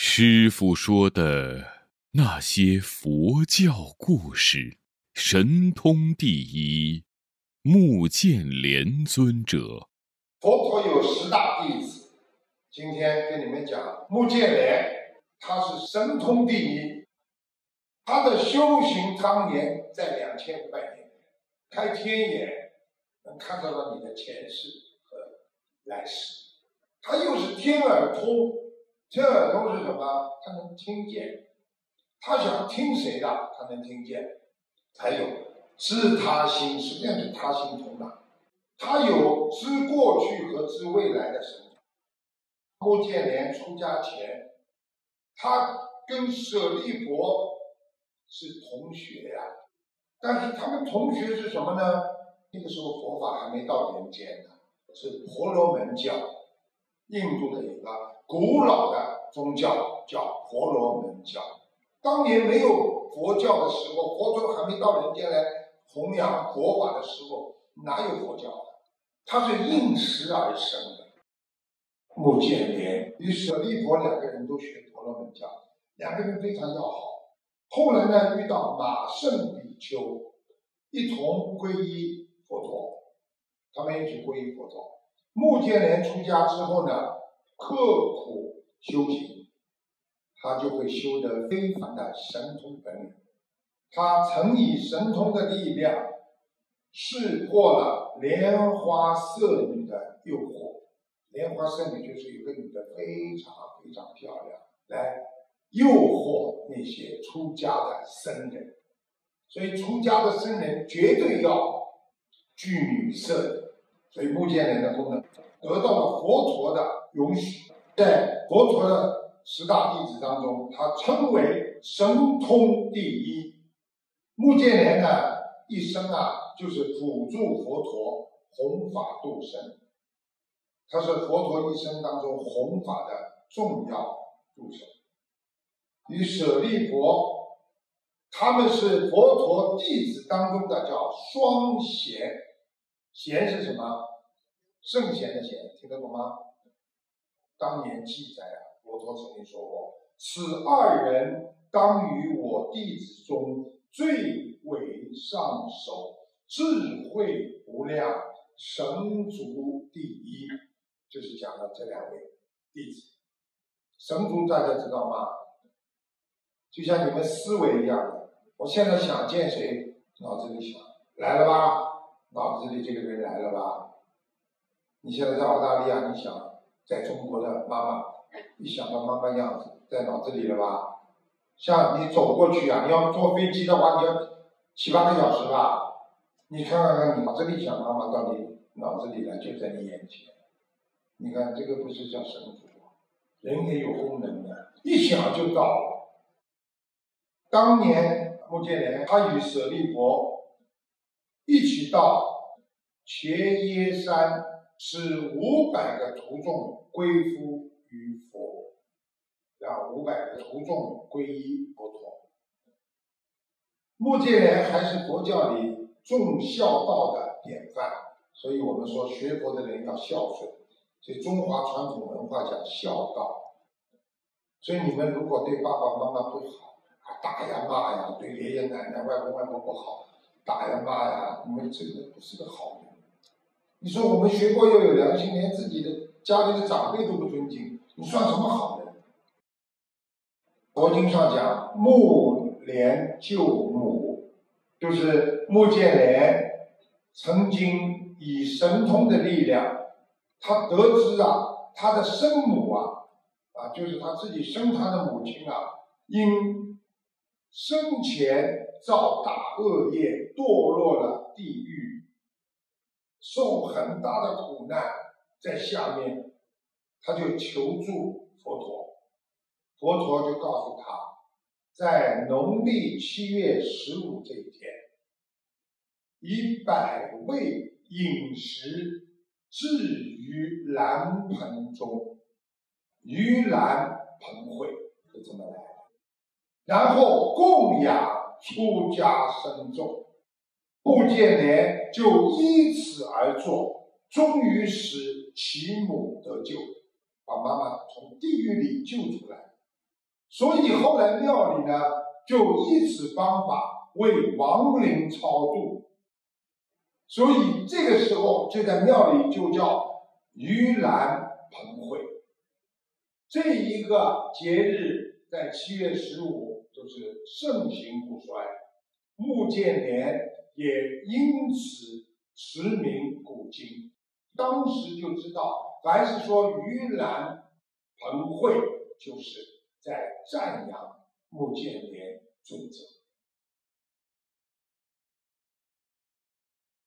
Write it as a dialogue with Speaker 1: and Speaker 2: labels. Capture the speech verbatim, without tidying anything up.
Speaker 1: 师父说的那些佛教故事，神通第一，目犍连尊者。
Speaker 2: 佛陀有十大弟子，今天跟你们讲目犍连，他是神通第一，他的修行当年在两千五百年，开天眼能看到了你的前世和来世。他又是天耳通，天耳通是什么？他能听见，他想听谁的，他能听见。还有知他心，实际上是他心通的，他有知过去和知未来的神通。目犍连出家前，他跟舍利弗是同学呀、啊，但是他们同学是什么呢？那个时候佛法还没到人间呢，是婆罗门教，印度的一个古老的宗教叫婆罗门教。当年没有佛教的时候，佛陀还没到人间来弘扬佛法的时候，哪有佛教啊？它是应时而生的。目犍连与舍利弗两个人都学婆罗门教，两个人非常要好。后来呢，遇到马胜比丘，一同皈依佛陀，他们一起皈依佛陀。目犍连出家之后呢，刻苦修行，他就会修得非凡的神通本领。他曾以神通的力量识破了莲花色女的诱惑。莲花色女就是有个女的非常非常漂亮，来诱惑那些出家的僧人。所以出家的僧人绝对要具女色的。所以目犍连的功能得到了佛陀的允许，在佛陀的十大弟子当中，他称为神通第一。目犍连呢，一生啊，就是辅助佛陀弘法度生，他是佛陀一生当中弘法的重要助手。与舍利弗，他们是佛陀弟子当中的叫双贤。贤是什么？圣贤的贤，听得懂吗？当年记载啊，佛陀曾经说过，此二人当于我弟子中最为上首，智慧无量，神足第一。就是讲了这两位弟子。神足大家知道吗？就像你们思维一样的，我现在想见谁，脑子里想来了吧，脑子里这个人来了吧。你现在在澳大利亚，你想在中国的妈妈，一想到妈妈样子在脑子里了吧。像你走过去啊，你要坐飞机的话，你要七八个小时吧。你看看看，你脑子里想妈妈到底脑子里来，就在你眼前。你看这个不是叫神足，人也有功能的，一想就到了。当年目犍连他与舍利弗一起到伽耶山，使五百个徒众归附于佛，让五百个徒众皈依佛陀。目犍连还是佛教里重孝道的典范，所以我们说学佛的人要孝顺。所以中华传统文化讲孝道，所以你们如果对爸爸妈妈不好，打呀骂呀，对爷爷奶奶外公外婆不好，打呀骂呀，你们这个不是个好人。你说我们学佛又有良心，连自己的家里的长辈都不尊敬，你算什么好人？佛经上讲目连救母，就是目犍连曾经以神通的力量，他得知啊，他的生母啊，啊，就是他自己生他的母亲啊，因生前造大恶业，堕落了地狱，受很大的苦难，在下面，他就求助佛陀，佛陀就告诉他，在农历七月十五这一天，以百味饮食置于蓝盆中，盂兰盆会，就这么来的。然后供养出家僧众，目犍连就依此而做，终于使其母得救，把妈妈从地狱里救出来。 所以后来庙里呢就以此方法为亡灵超度，所以这个时候就在庙里就叫盂兰盆会。这一个节日在七月十五就是盛行不衰，穆建连也因此驰名古今。当时就知道，凡是说盂兰盆会，就是在赞扬穆建连尊者。